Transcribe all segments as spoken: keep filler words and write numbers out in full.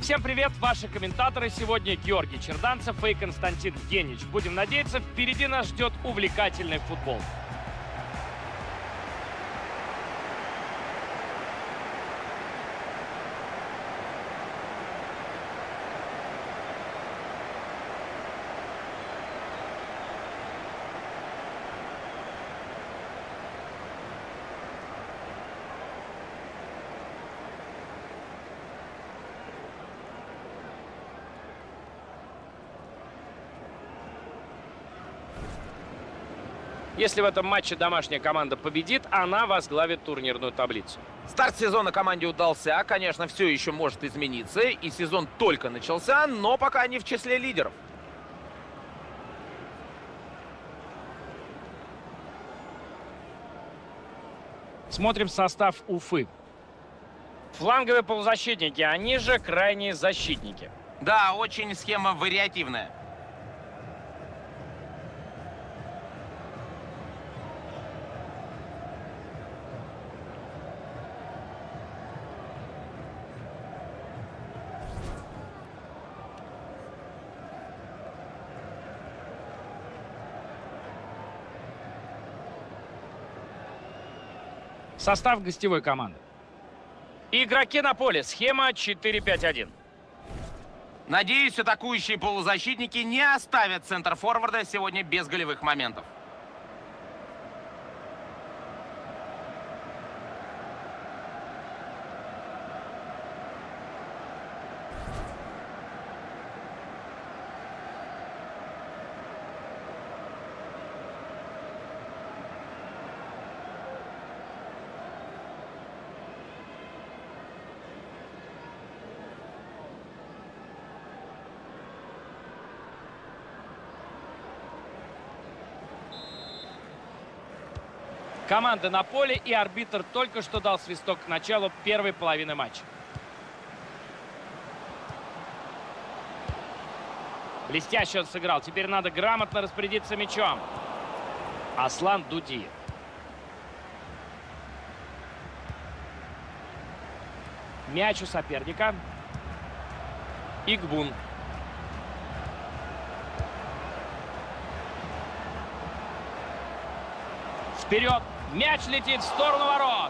Всем привет, ваши комментаторы сегодня Георгий Черданцев и Константин Генич. Будем надеяться, впереди нас ждет увлекательный футбол. Если в этом матче домашняя команда победит, она возглавит турнирную таблицу. Старт сезона команде удался, конечно, все еще может измениться, и сезон только начался, но пока не в числе лидеров. Смотрим состав Уфы. Фланговые полузащитники, они же крайние защитники. Да, очень схема вариативная. Состав гостевой команды. Игроки на поле. Схема четыре пять один. Надеюсь, атакующие полузащитники не оставят центр форварда сегодня без голевых моментов. Команда на поле, и арбитр только что дал свисток к началу первой половины матча. Блестяще он сыграл. Теперь надо грамотно распорядиться мячом. Аслан Дудиев. Мяч у соперника. Игбун. Вперед! Мяч летит в сторону ворот.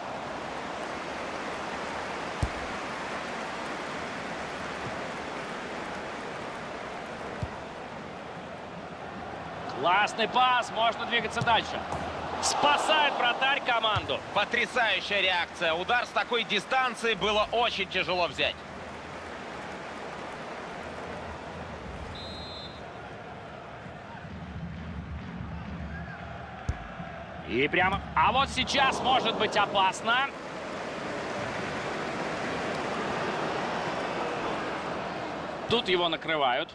Классный пас. Можно двигаться дальше. Спасает вратарь команду. Потрясающая реакция. Удар с такой дистанции было очень тяжело взять. И прямо... А вот сейчас может быть опасно. Тут его накрывают.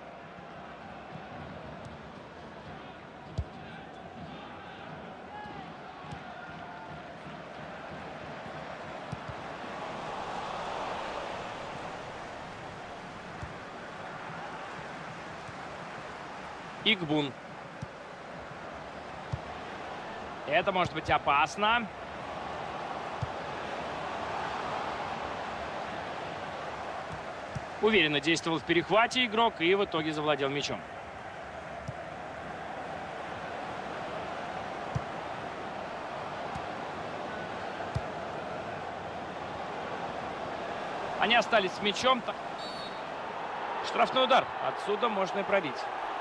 Игбун. Это может быть опасно. Уверенно действовал в перехвате игрок и в итоге завладел мячом. Они остались с мячом. Штрафной удар. Отсюда можно и пробить.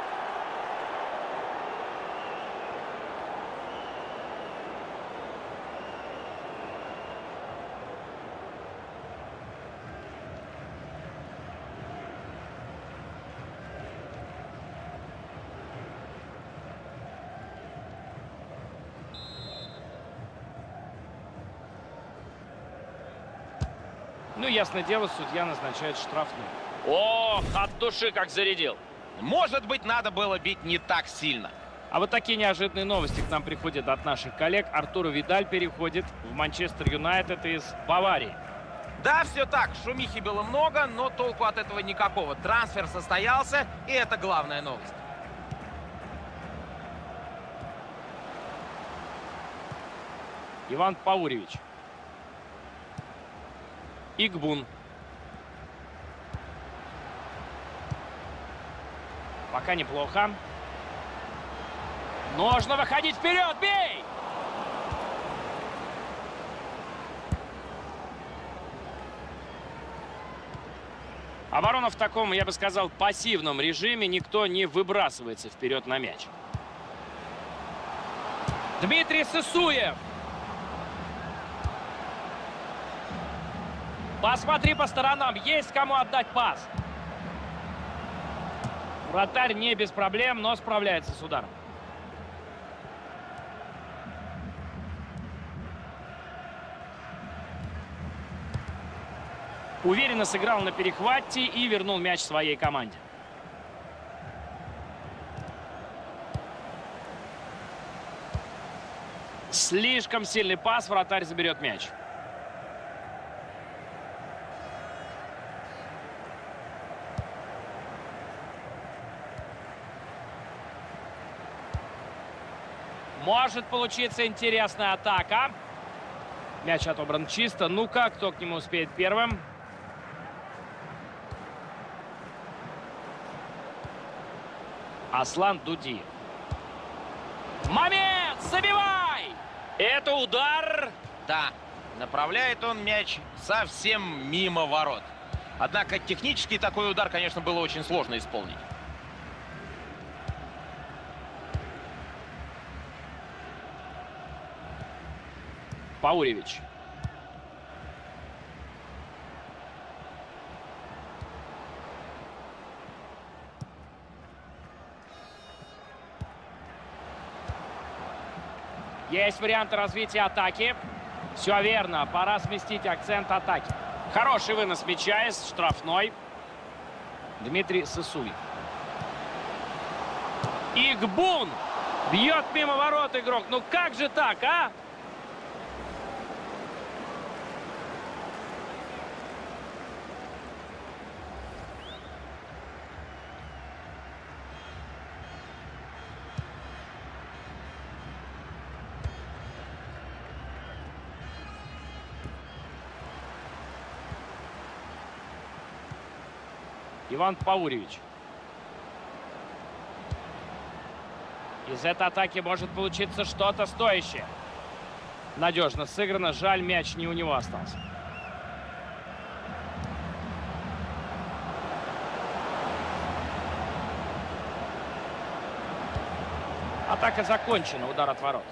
Ну, ясное дело, судья назначает штрафную. Ох, от души как зарядил. Может быть, надо было бить не так сильно. А вот такие неожиданные новости к нам приходят от наших коллег. Артур Видаль переходит в Манчестер Юнайтед из Баварии. Да, все так. Шумихи было много, но толку от этого никакого. Трансфер состоялся, и это главная новость. Иван Пауревич. Игбун. Пока неплохо. Нужно выходить вперед, бей! Оборона в таком, я бы сказал, пассивном режиме. Никто не выбрасывается вперед на мяч. Дмитрий Сысуев. Посмотри по сторонам. Есть кому отдать пас. Вратарь не без проблем, но справляется с ударом. Уверенно сыграл на перехвате и вернул мяч своей команде. Слишком сильный пас, вратарь заберет мяч. Может получиться интересная атака. Мяч отобран чисто. Ну-ка, кто к нему успеет первым? Аслан Дудиев. Момент! Забивай! Это удар. Да, направляет он мяч совсем мимо ворот. Однако технически такой удар, конечно, было очень сложно исполнить. Пауревич. Есть варианты развития атаки. Все верно. Пора сместить акцент атаки. Хороший вынос мяча из штрафной. Дмитрий Сысуев. Игбун. Бьет мимо ворот игрок. Ну как же так, а? Иван Пауревич. Из этой атаки может получиться что-то стоящее. Надежно сыграно. Жаль, мяч не у него остался. Атака закончена. Удар от ворот.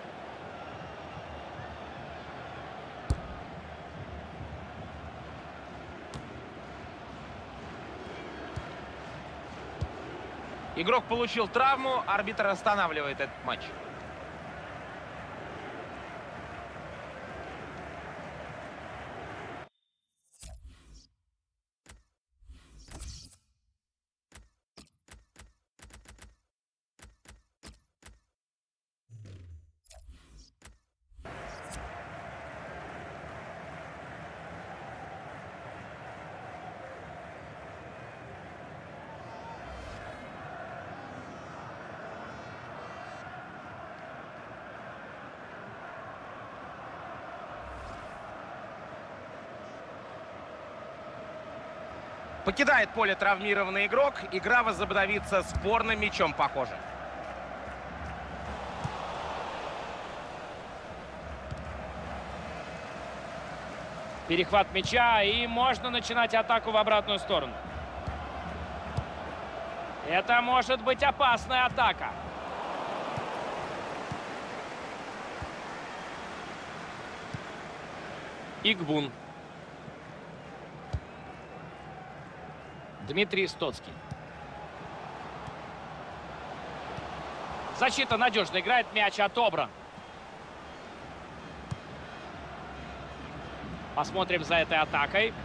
Игрок получил травму, арбитр останавливает этот матч. Покидает поле травмированный игрок. Игра возобновится спорным мячом, похоже. Перехват мяча, и можно начинать атаку в обратную сторону. Это может быть опасная атака. Игбун. Дмитрий Стоцкий. Защита надежно играет, мяч отобран. Посмотрим за этой атакой.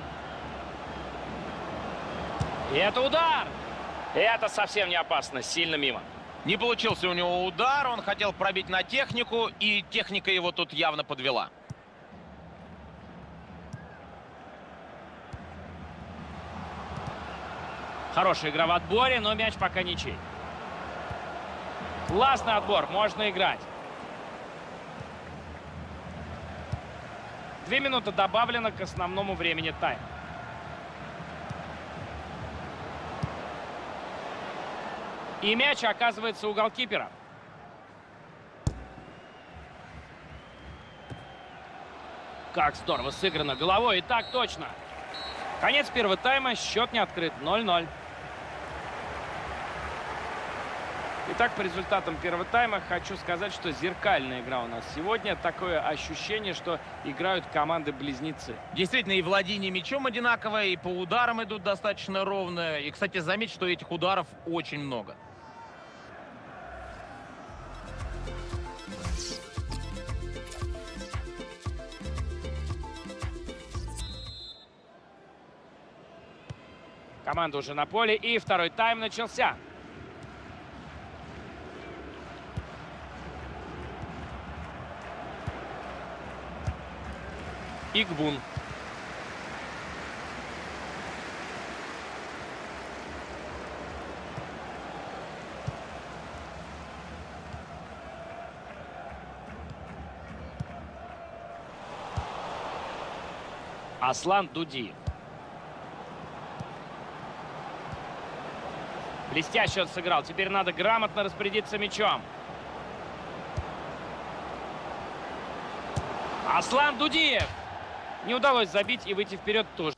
И это удар! И это совсем не опасно, сильно мимо. Не получился у него удар, он хотел пробить на технику, и техника его тут явно подвела. Хорошая игра в отборе, но мяч пока ничей. Классный отбор, можно играть. Две минуты добавлено к основному времени, тайм. И мяч оказывается у голкипера. Как здорово сыграно головой. И так точно. Конец первого тайма. Счет не открыт. ноль ноль. Итак, по результатам первого тайма хочу сказать, что зеркальная игра у нас сегодня. Такое ощущение, что играют команды-близнецы. Действительно, и владение мячом одинаковое, и по ударам идут достаточно ровно. И, кстати, заметь, что этих ударов очень много. Команда уже на поле, и второй тайм начался. Игбун. Аслан Дудиев. Блестяще он сыграл. Теперь надо грамотно распорядиться мячом. Аслан Дудиев. Не удалось забить и выйти вперед тоже.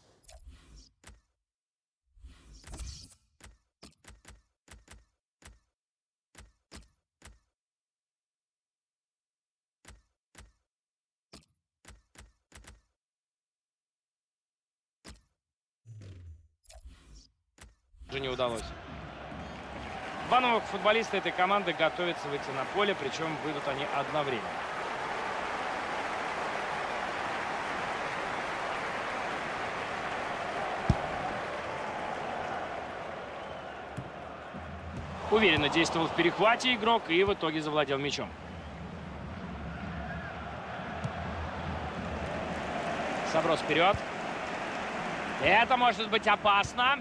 Уже не удалось. Два новых футболиста этой команды готовятся выйти на поле, причем выйдут они одновременно. Уверенно действовал в перехвате игрок и в итоге завладел мячом. Заброс вперед. Это может быть опасно.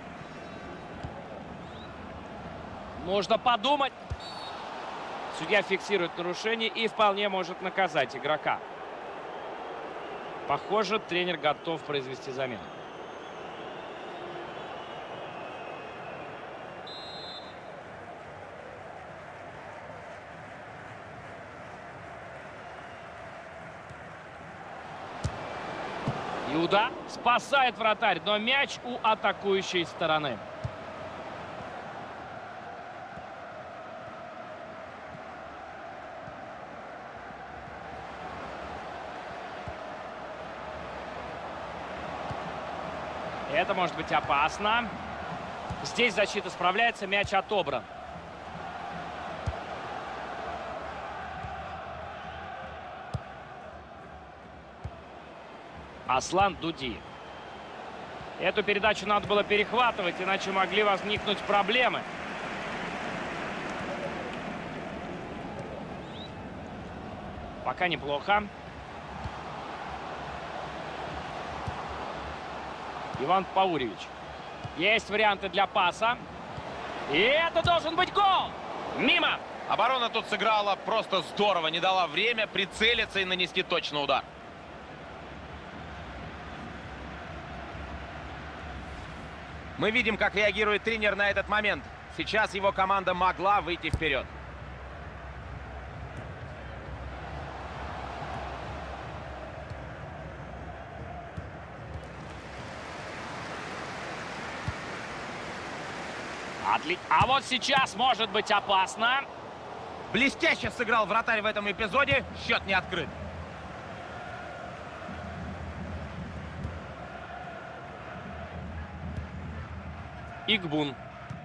Нужно подумать. Судья фиксирует нарушение и вполне может наказать игрока. Похоже, тренер готов произвести замену. Иуда спасает вратарь, но мяч у атакующей стороны. Это может быть опасно. Здесь защита справляется, мяч отобран. Аслан Дудиев. Эту передачу надо было перехватывать, иначе могли возникнуть проблемы. Пока неплохо. Иван Пауревич. Есть варианты для паса. И это должен быть гол! Мимо! Оборона тут сыграла просто здорово. Не дала время прицелиться и нанести точный удар. Мы видим, как реагирует тренер на этот момент. Сейчас его команда могла выйти вперед. Отли... А вот сейчас может быть опасно. Блестяще сыграл вратарь в этом эпизоде. Счет не открыт. Игбун.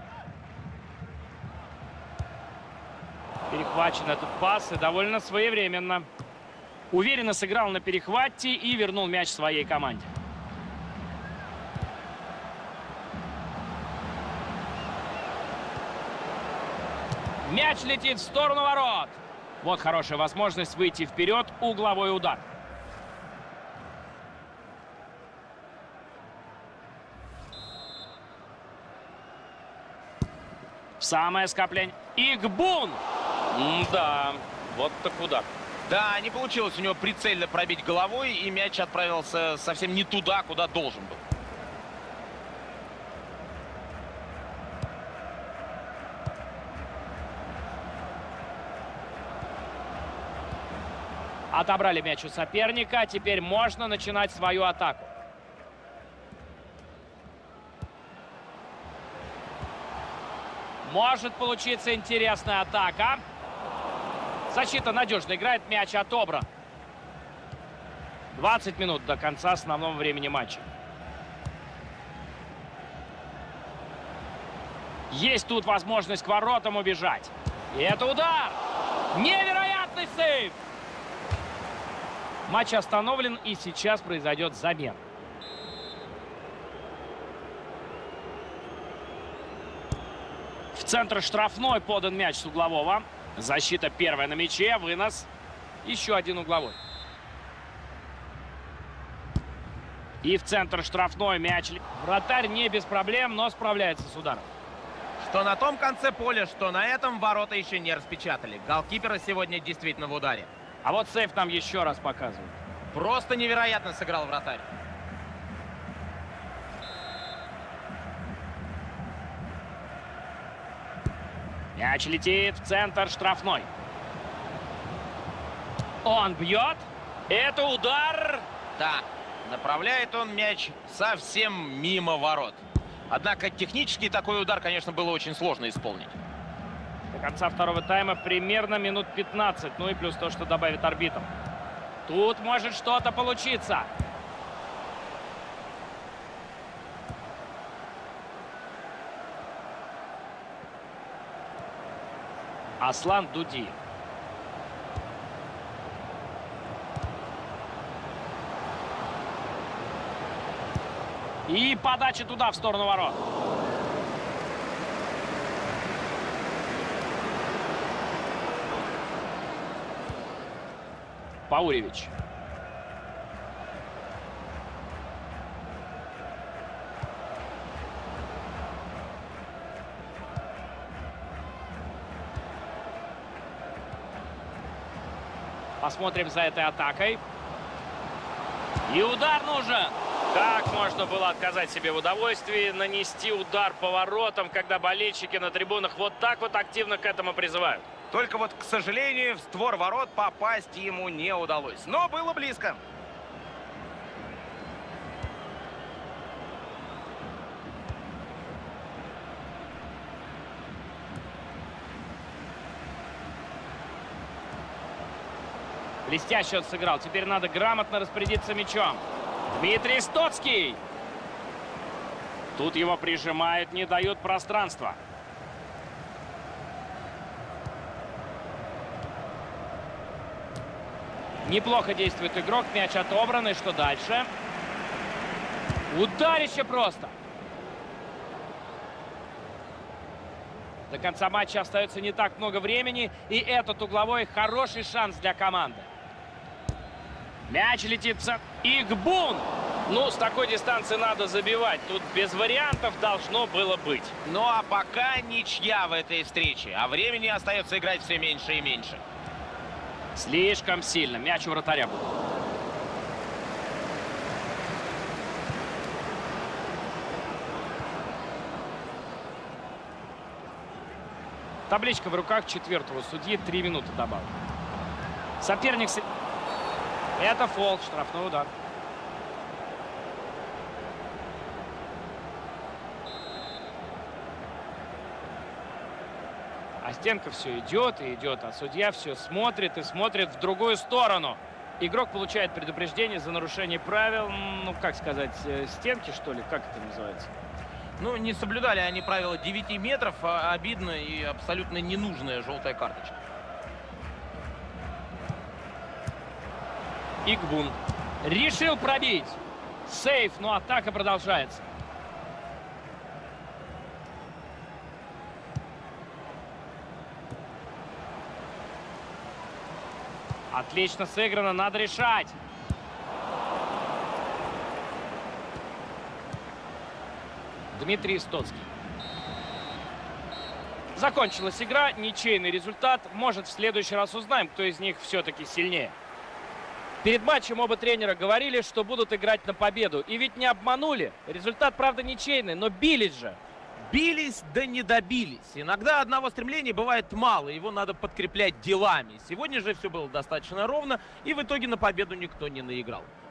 Перехвачен этот пас и довольно своевременно. Уверенно сыграл на перехвате и вернул мяч своей команде. Мяч летит в сторону ворот. Вот хорошая возможность выйти вперед. Угловой удар. Самое скопление. Игбун! Да, вот так удар. Да, не получилось у него прицельно пробить головой, и мяч отправился совсем не туда, куда должен был. Отобрали мяч у соперника. Теперь можно начинать свою атаку. Может получиться интересная атака. Защита надежно играет. Мяч отобран. двадцать минут до конца основного времени матча. Есть тут возможность к воротам убежать. И это удар! Невероятный сейв! Матч остановлен, и сейчас произойдет замена. В центр штрафной подан мяч с углового. Защита первая на мяче. Вынос. Еще один угловой. И в центр штрафной мяч. Вратарь не без проблем, но справляется с ударом. Что на том конце поля, что на этом, ворота еще не распечатали. Голкипер сегодня действительно в ударе. А вот сейф нам еще раз показывает. Просто невероятно сыграл вратарь. Мяч летит в центр штрафной. Он бьет. Это удар. Да, направляет он мяч совсем мимо ворот. Однако технически такой удар, конечно, было очень сложно исполнить. До конца второго тайма примерно минут пятнадцать. Ну и плюс то, что добавит арбитр. Тут может что-то получиться. Аслан Дудиев. И подача туда, в сторону ворот. Пауревич. Посмотрим за этой атакой. И удар нужен. Как можно было отказать себе в удовольствии нанести удар по воротам, когда болельщики на трибунах вот так вот активно к этому призывают? Только вот, к сожалению, в створ ворот попасть ему не удалось. Но было близко. Блестяще он сыграл. Теперь надо грамотно распорядиться мячом. Дмитрий Стоцкий. Тут его прижимают, не дают пространства. Неплохо действует игрок. Мяч отобран. И что дальше? Ударище просто. До конца матча остается не так много времени. И этот угловой хороший шанс для команды. Мяч летит в центр. Игбун! Ну, с такой дистанции надо забивать. Тут без вариантов должно было быть. Ну, а пока ничья в этой встрече. А времени остается играть все меньше и меньше. Слишком сильно. Мяч у вратаря был. Табличка в руках четвертого судьи. Три минуты добавил. Соперник... Это фол, штрафной удар. А Стенко все идет и идет, а судья все смотрит и смотрит в другую сторону. Игрок получает предупреждение за нарушение правил, ну, как сказать, стенки, что ли, как это называется? Ну, не соблюдали они правила девяти метров, а обидно и абсолютно ненужная желтая карточка. Игбун решил пробить. Сейф, но атака продолжается. Отлично сыграно, надо решать. Дмитрий Стоцкий. Закончилась игра, ничейный результат. Может, в следующий раз узнаем, кто из них все-таки сильнее. Перед матчем оба тренера говорили, что будут играть на победу. И ведь не обманули. Результат, правда, ничейный, но бились же. бились, да не добились. Иногда одного стремления бывает мало, его надо подкреплять делами. Сегодня же все было достаточно ровно, и в итоге на победу никто не наиграл.